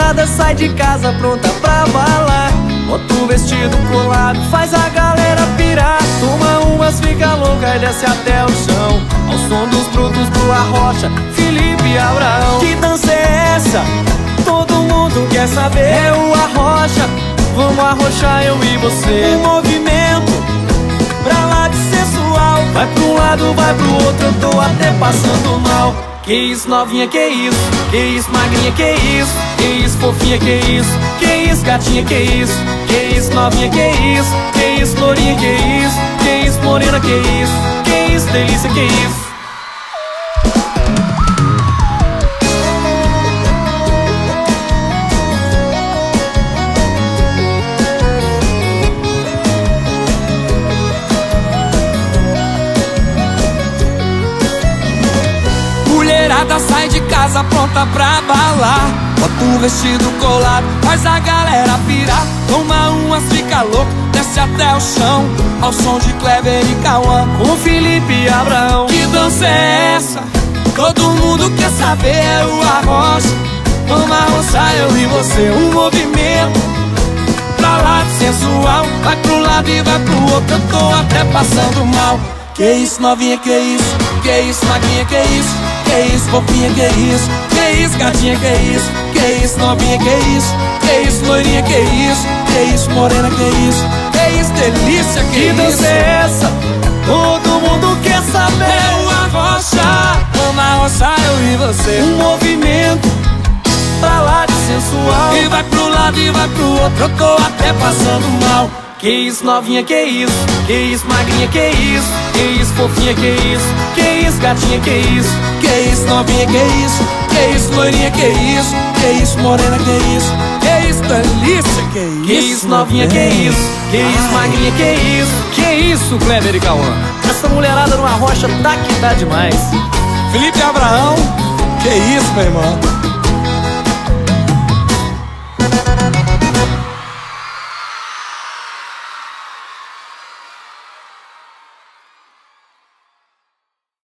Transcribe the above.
mulherada sai de casa pronta pra balar. Bota o vestido colado, faz a galera pirar. Toma umas, fica louca e desce até o chão, ao som dos brutos do Arrocha, Felipe e Abraão. Que dança é essa? Todo mundo quer saber. É o Arrocha, vamos arrochar eu e você. Um movimento pra lá de sensual, vai pra um lado, vai pro outro, eu tô até passando mal. Que isso novinha, que isso magrinha, que isso fofinha, que isso gatinha, que isso novinha, que isso lourinha, que isso morena, que isso delícia, que isso. Mulherada sai de casa pronta pra balar. Bota o vestido colado, faz a galera pirar. Toma umas, fica louco, desce até o chão, ao som de Kleber e Cauã, com Felipe e Abraão. Que dança é essa? Todo mundo quer saber. É o Arrocha, vamos arrochar eu e você. Um movimento pra lá de sensual, vai pro lado e vai pro outro, eu tô até passando mal. Que isso novinha, que isso magrinha, que isso fofinha, que isso gatinha, que isso novinha, que isso loirinha, que isso morena, que isso delícia, que dança é essa? Todo mundo quer saber. É o Arrocha, vamos arrochar eu e você. Um movimento pra lá de sensual, e vai pro lado e vai pro outro, eu tô até passando mal. Que isso novinha, que isso magrinha, que isso fofinha, que isso gatinha, que isso novinha, que isso loirinha, que isso morena, que isso delícia, que isso novinha, que isso magrinha, que isso Kleber e Cauã. Essa mulherada no Arrocha tá que tá demais. Felipe e Abraão, que isso meu irmão.